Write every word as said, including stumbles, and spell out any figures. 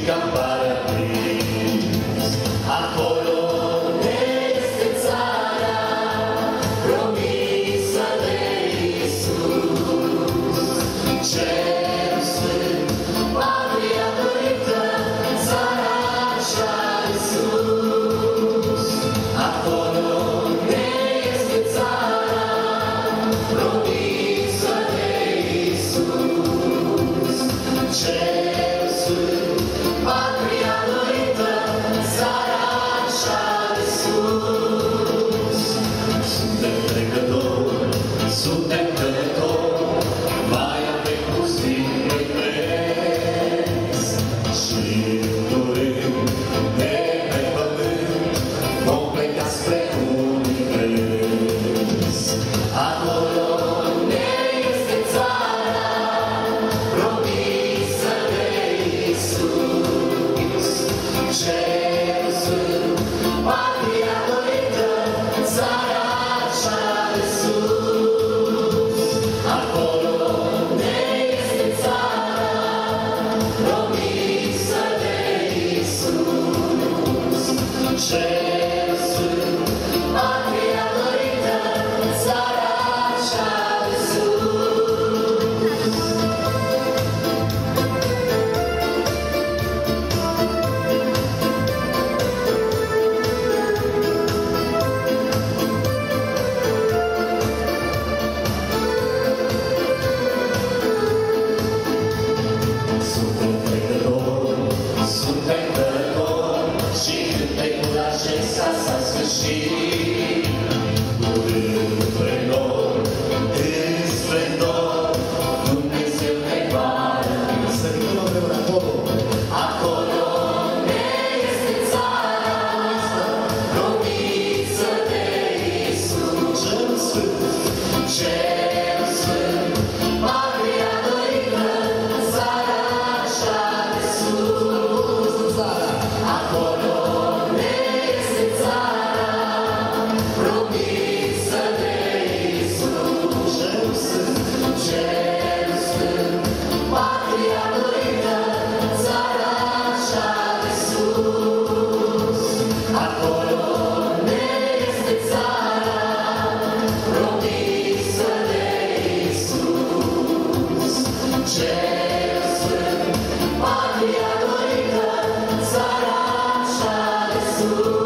ca în paradis. Acolo ne este țara promisă de Iisus. Cerul sfânt, patria dorită, țara cea de sus. Acolo ne este țara promisă de Iisus. Cerul sfânt, patria dorită, țara cea de sus. Suntem trecători, suntem călători, mai avem pustii pe preț. Și durând de pe pământ, vom pleca spre univers. Acolo ne este țara promisă de Iisus. Cerul sfânt, patria dorită, țara cea de sus. Acolo ne este țara promisă de Iisus. Cerul sfânt, patria dorită, țara cea de sus. Suntem trecători, suntem călători, și cântecul acesta s-a sfârșit. Urând spre noi, în splendor, Dumnezeu ne va răpi. Să ridicăm împreună acolo. Acolo ne este țara promisă de Iisus. Cerul sfânt, cerul sfânt, patria dorită, țara cea de sus. Acolo ne este țara promisă de Iisus. Cerul sfânt, cerul sfânt, patria dorită, țara cea de sus. Acolo ne este țara promisă de Iisus. Cerul sfânt, patria dorită, țara cea de sus.